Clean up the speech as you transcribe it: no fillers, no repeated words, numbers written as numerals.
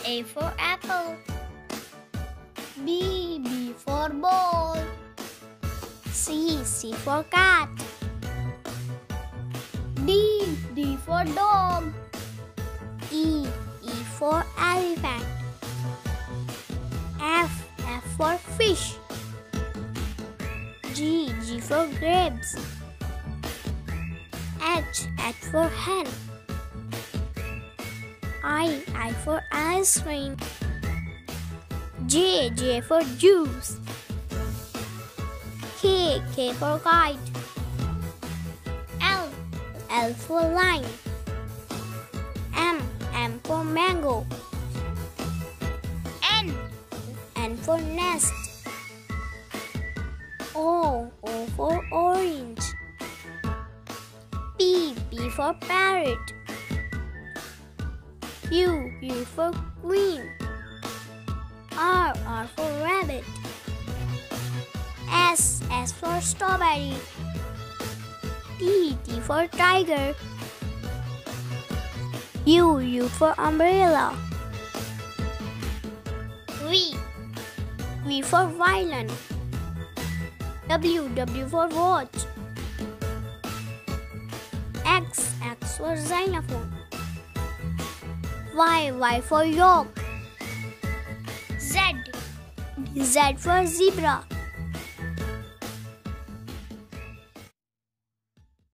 A for apple. B for ball. C for cat. D for dog. E for elephant. F for fish. G for grapes. H for hen. I for ice cream. J for juice. K for kite. L for line. M for mango. N for nest. O for orange. P for parrot. Q for queen. R for rabbit. S for strawberry. T for tiger. U for umbrella. V for violin. W for watch. X for xylophone. Y for yolk. Z for zebra.